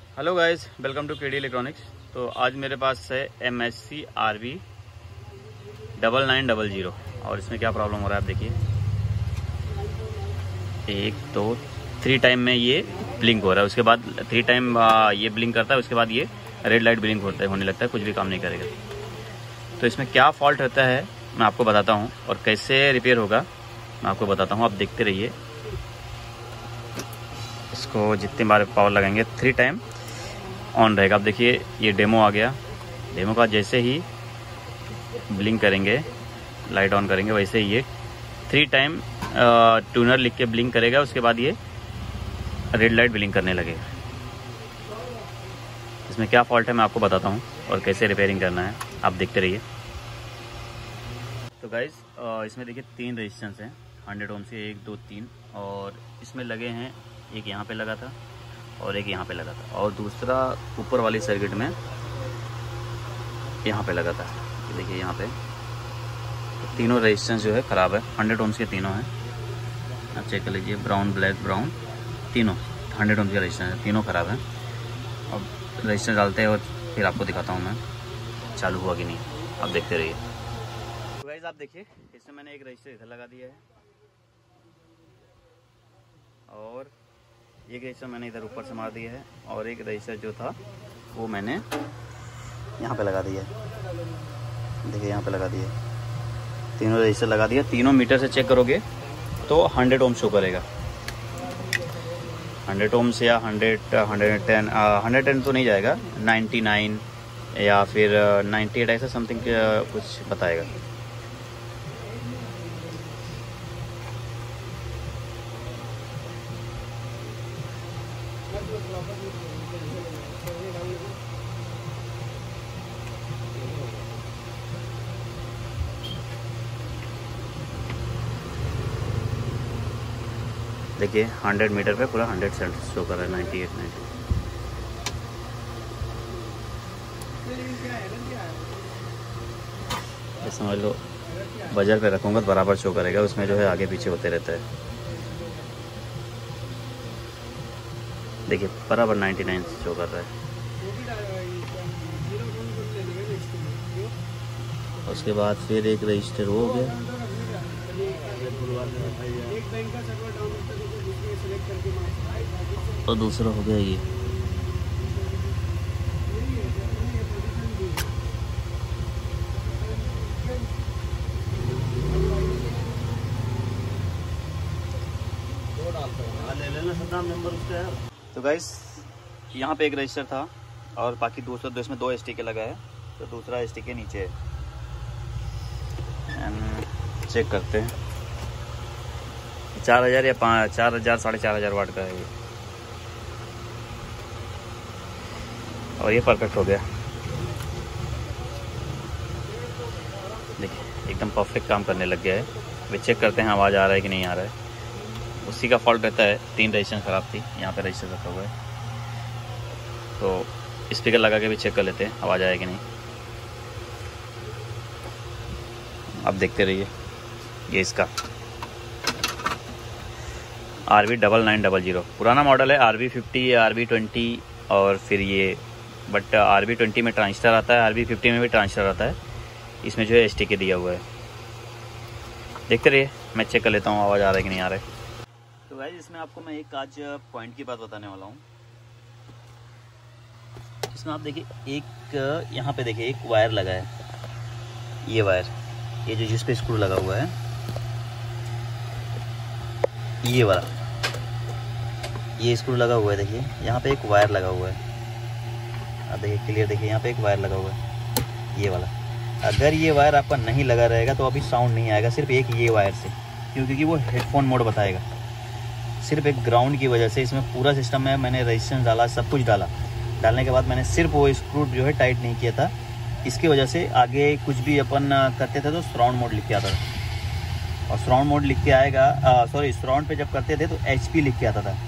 Hello guys, welcome to KD electronics. तो आज मेरे पास है MSC RV 9900 और इसमें क्या प्रॉब्लम हो रहा है आप देखिए। 1 2 3 टाइम में ये ब्लिंक हो रहा है, उसके बाद 3 टाइम ये ब्लिंक करता है, उसके बाद ये रेड लाइट ब्लिंक होने लगता है, कुछ भी काम नहीं करेगा। तो इसमें क्या फॉल्ट रहता है मैं आपको बताता हूँ और कैसे रिपेयर होगा मैं आपको बताता हूँ। आप देखते रहिए। इसको जितनी बार पावर लगाएंगे 3 टाइम ऑन रहेगा। अब देखिए ये डेमो आ गया। डेमो का जैसे ही ब्लिंक करेंगे, लाइट ऑन करेंगे, वैसे ही ये 3 टाइम ट्यूनर लिख के ब्लिंक करेगा, उसके बाद ये रेड लाइट ब्लिंक करने लगेगा। इसमें क्या फॉल्ट है मैं आपको बताता हूँ और कैसे रिपेयरिंग करना है, आप देखते रहिए। तो गाइज इसमें देखिए 3 रेजिस्टेंस हैं 100 ओम से, 1 2 3, और इसमें लगे हैं, एक यहाँ पे लगा था और एक यहाँ पे लगा था, और दूसरा ऊपर वाली सर्किट में यहाँ पे लगा था। देखिए यहाँ पे तो तीनों रेजिस्टेंस जो है ख़राब है। 100 ओम्स के तीनों हैं, आप चेक कर लीजिए। ब्राउन ब्लैक ब्राउन तीनों 100 ओम्स के रेजिस्टेंस है, तीनों ख़राब हैं। अब रेजिस्टेंस डालते हैं और फिर आपको दिखाता हूँ मैं चालू हुआ कि नहीं, आप देखते रहिए। तो गाइस आप देखिए, इसमें मैंने एक रजिस्टर इधर लगा दिया है और एक रजिस्टर मैंने इधर ऊपर से मार दिया है, और एक रजिस्टर जो था वो मैंने यहाँ पे लगा दिया है। देखिए यहाँ पे लगा दिया, तीनों रजिस्टर लगा दिया। तीनों मीटर से चेक करोगे तो 100 ओम शो करेगा। 100 ओम से या 110 तो नहीं जाएगा, 99 या फिर 98 ऐसा समथिंग कुछ बताएगा। देखिए 100 मीटर पे पूरा 100 शो कर रहा है, 98 90। ये समझ लो बजर पे रखूँगा तो बराबर शो करेगा, उसमें जो है आगे पीछे होते रहता है। देखिए बराबर 99 शो कर रहा है। उसके बाद फिर एक रजिस्टर हो गया और दूसरा हो गया ये। तो गाइस यहाँ पे एक रजिस्टर था और बाकी दूसरा इसमें 2 स्टिकर लगा है, तो दूसरा स्टिकर नीचे है। चेक करते हैं 4000 या 4000 4500 वाट का है ये, और ये परफेक्ट हो गया। देखिए एकदम परफेक्ट काम करने लग गया है। वे चेक करते हैं आवाज़ आ रहा है कि नहीं आ रहा है। उसी का फॉल्ट रहता है, 3 रजिस्टेंस ख़राब थी। यहाँ पे रजिस्टर रखा हुआ है, तो स्पीकर लगा के भी चेक कर लेते हैं आवाज़ आया कि नहीं। आप देखते रहिए। ये इसका RV 9900 पुराना मॉडल है। RV 50 या RV 20 और फिर ये, बट RV 20 में ट्रांजिस्टर आता है, RV 50 में भी ट्रांजिस्टर आता है। इसमें जो है STK दिया हुआ है। देखते रहिए, मैं चेक कर लेता हूँ आवाज़ आ रहा है कि नहीं आ रहा है। तो गाइस इसमें आपको मैं एक आज पॉइंट की बात बताने वाला हूँ। इसमें आप देखिए एक यहाँ पे देखिए एक वायर लगा है, ये वायर, ये जो जिस पे स्क्रू लगा हुआ है, ये वाला, ये स्क्रू लगा हुआ है। देखिए यहाँ पे एक वायर लगा हुआ है, आप देखिए क्लियर, देखिए यहाँ पे एक वायर लगा हुआ है, ये वाला। अगर ये वायर आपका नहीं लगा रहेगा तो अभी साउंड नहीं आएगा, सिर्फ एक ये वायर से, क्योंकि वो हेडफोन मोड बताएगा। सिर्फ एक ग्राउंड की वजह से इसमें पूरा सिस्टम में मैंने रेजिस्टेंस डाला, सब कुछ डाला, डालने के बाद मैंने सिर्फ वो स्क्रू जो है टाइट नहीं किया था। इसकी वजह से आगे कुछ भी अपन करते थे तो सराउंड मोड लिख के आता था, और सराउंड मोड लिख के आएगा, सॉरी सराउंड पे जब करते थे तो HP लिख के आता था,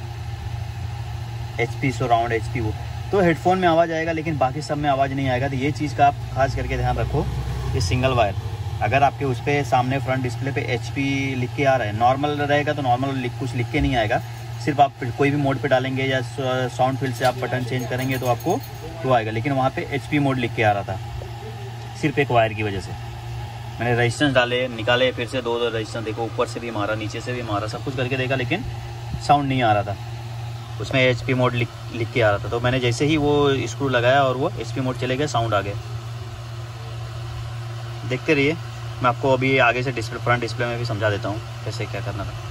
HP सराउंड HP वो, तो हेडफोन में आवाज़ आएगा लेकिन बाकी सब में आवाज़ नहीं आएगा। तो ये चीज़ का आप खास करके ध्यान रखो। ये सिंगल वायर, अगर आपके उस पर सामने फ्रंट डिस्प्ले पे HP लिख के आ रहा है, नॉर्मल रहेगा तो नॉर्मल कुछ लिख के नहीं आएगा, सिर्फ आप कोई भी मोड पे डालेंगे या साउंड फील्ड से आप बटन चेंज करेंगे तो आपको वो आएगा, लेकिन वहाँ पे HP मोड लिख के आ रहा था सिर्फ एक वायर की वजह से। मैंने रेजिस्टेंस डाले, निकाले, फिर से 2 रेजिस्टेंस देखो, ऊपर से भी मारा, नीचे से भी मारा, सब कुछ करके देखा, लेकिन साउंड नहीं आ रहा था, उसमें HP मोड लिख के आ रहा था। तो मैंने जैसे ही वो स्क्रू लगाया और वो HP मोड चले गए, साउंड आ गए। देखते रहिए, मैं आपको अभी आगे से फ्रंट डिस्प्ले में भी समझा देता हूँ कैसे क्या करना था।